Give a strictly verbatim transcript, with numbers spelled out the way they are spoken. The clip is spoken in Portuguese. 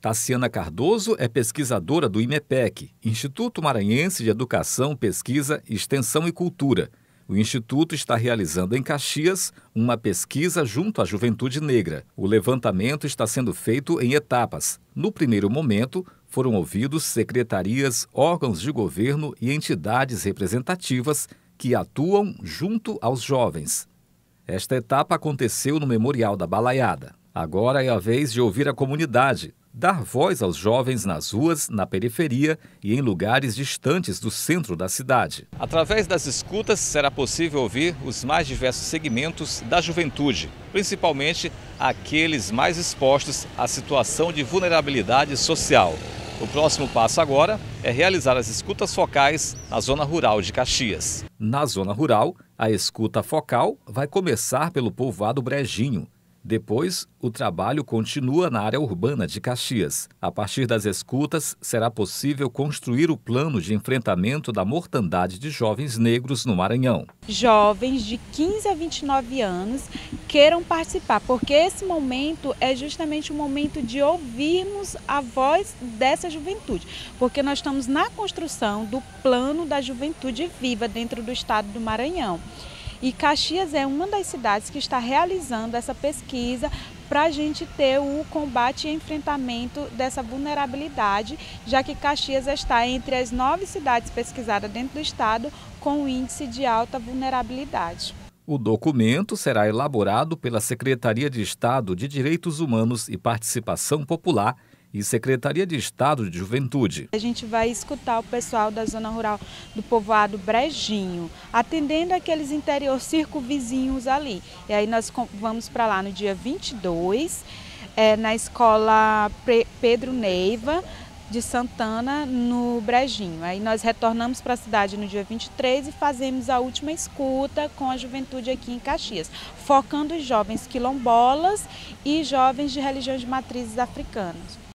Taciana Cardoso é pesquisadora do IMEPEC, Instituto Maranhense de Educação, Pesquisa, Extensão e Cultura. O Instituto está realizando em Caxias uma pesquisa junto à juventude negra. O levantamento está sendo feito em etapas. No primeiro momento, foram ouvidos secretarias, órgãos de governo e entidades representativas que atuam junto aos jovens. Esta etapa aconteceu no Memorial da Balaiada. Agora é a vez de ouvir a comunidade, dar voz aos jovens nas ruas, na periferia e em lugares distantes do centro da cidade. Através das escutas será possível ouvir os mais diversos segmentos da juventude, principalmente aqueles mais expostos à situação de vulnerabilidade social. O próximo passo agora é realizar as escutas focais na zona rural de Caxias. Na zona rural, a escuta focal vai começar pelo povoado Brejinho. Depois, o trabalho continua na área urbana de Caxias. A partir das escutas, será possível construir o plano de enfrentamento da mortandade de jovens negros no Maranhão. Jovens de quinze a vinte e nove anos queiram participar, porque esse momento é justamente o momento de ouvirmos a voz dessa juventude, porque nós estamos na construção do plano da juventude viva dentro do estado do Maranhão. E Caxias é uma das cidades que está realizando essa pesquisa para a gente ter o combate e enfrentamento dessa vulnerabilidade, já que Caxias está entre as nove cidades pesquisadas dentro do estado com o índice de alta vulnerabilidade. O documento será elaborado pela Secretaria de Estado de Direitos Humanos e Participação Popular e Secretaria de Estado de Juventude. A gente vai escutar o pessoal da zona rural do povoado Brejinho, atendendo aqueles interior circunvizinhos ali. E aí nós vamos para lá no dia vinte e dois, é, na escola Pedro Neiva de Santana, no Brejinho. Aí nós retornamos para a cidade no dia vinte e três e fazemos a última escuta com a juventude aqui em Caxias, focando os jovens quilombolas e jovens de religiões de matrizes africanas.